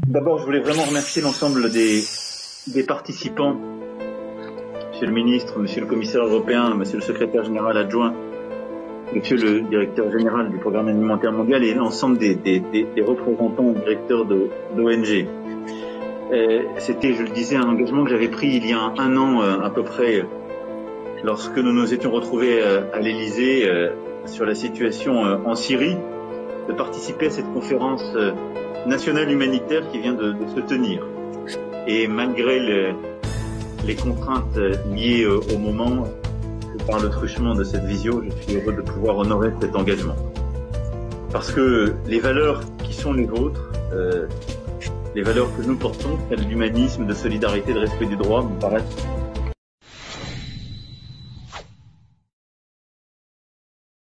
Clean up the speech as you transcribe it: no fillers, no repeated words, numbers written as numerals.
D'abord, je voulais vraiment remercier l'ensemble des participants, Monsieur le ministre, Monsieur le commissaire européen, Monsieur le secrétaire général adjoint, Monsieur le directeur général du programme alimentaire mondial et l'ensemble des représentants directeurs d'ONG. C'était, je le disais, un engagement que j'avais pris il y a un an à peu près, lorsque nous nous étions retrouvés à l'Élysée sur la situation en Syrie, de participer à cette conférence nationale humanitaire qui vient de se tenir. Et malgré les contraintes liées au moment, par le truchement de cette visio, je suis heureux de pouvoir honorer cet engagement. Parce que les valeurs qui sont les vôtres, les valeurs que nous portons, celles d'humanisme, de solidarité, de respect du droit, me paraissent